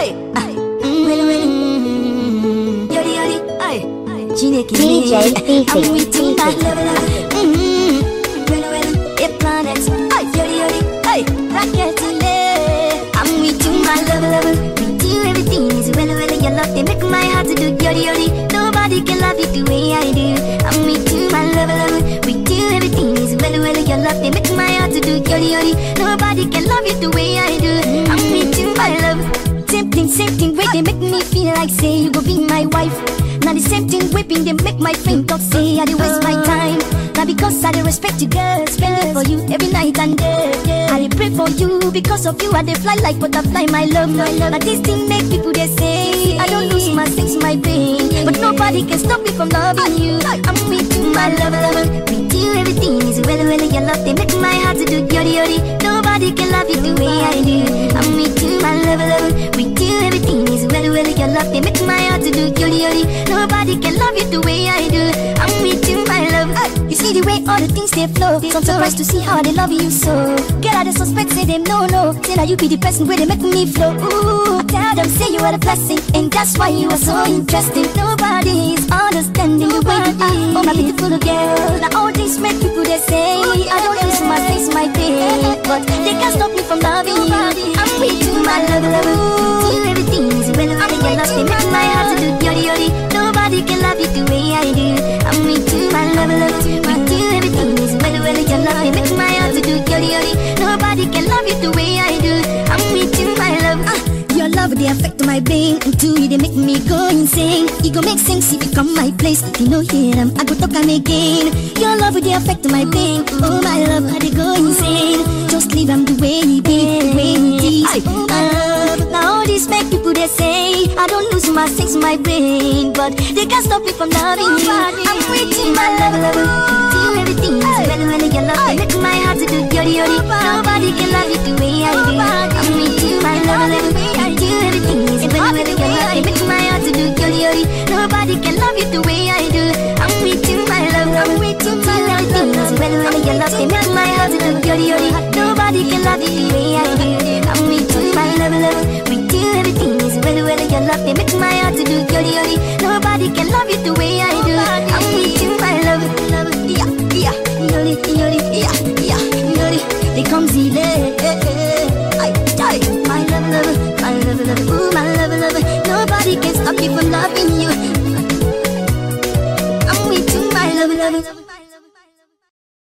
Yori, Yori, DJ I'm with you, my love. It planets, Yori, Yori, rocket today. I'm with you, my love. We do everything is well. Your love, they make my heart to do Yori, Yori. Nobody can love you the way I do. I'm with you, my love. We do everything is well. Your love, they make my heart to do Yori, Yori. Nobody can love you the way I do. I'm with you, my love. Same thing, way they make me feel like say you go be my wife. Now the same thing whipping they make my friend talk say I dey waste my time. Now because I dey respect you girl, spend it for you every night and day. I dey pray for you, because of you I dey fly like butterfly, my love. Now this thing make people they say I don't lose my sense, my brain, but nobody can stop me from loving you. I'm with you, my love. We do everything is well. Your love they make my heart to do Yori, Yori. Nobody can love you the way I do. I'm with you, my love. We do everything is well. Your love they make my heart to do Yori, Yori. Nobody can love you the way I do. I'm with you, my love. You see the way all the things they flow. So I'm surprised to see how they love you so. Get out the suspect, say them no. Say now you be the person where they make me flow. Ooh, I tell them say you are the blessing, and that's why you are so interesting. Nobody is understanding the way you are. Oh my beautiful girl. Now all these make people they say I don't lose my face, my pain, but they can't stop me from loving you. I'm with you, my love. Do everything is well. Your love they make my heart to do Yori, Yori. Nobody can love you the way I do. I'm with you, my love. We do everything is well. Your love they make my heart to do Yori, Yori. Nobody can love you the way I do. I'm with you, my love. Your love they affect my brain, and to you they make me go insane. It go make sense if you come my place. If you know hear them, I go talk and again. Your love they affect my brain. Oh my love, how they go insane. Just leave them the way he be, the way he is. Now all these make people they say I don't lose my sense, my brain, but they can't stop me from loving you. I'm with you, my love. Do everything is well. Your love they make my heart to do Yori, Yori. Nobody can love you the way I do. I'm with you, my love. Do everything is well. Your love they make my heart to do Yori, Yori. Nobody can love you the way I do. I'm with you, my love. I'm with you, my love. Everything is well. Your love they make my heart to do Yori, Yori. Nobody can love you the way I do. I'm with you, my love. We do everything is well. Your love they make my heart to do Yori, Yori. Nobody can love you the way I do. I'm with you, my love. Yeah, Yori, Yori, yeah, Yori. They come see I die, my love, ooh, my love. Nobody can stop me from loving you. I'm with you, my love.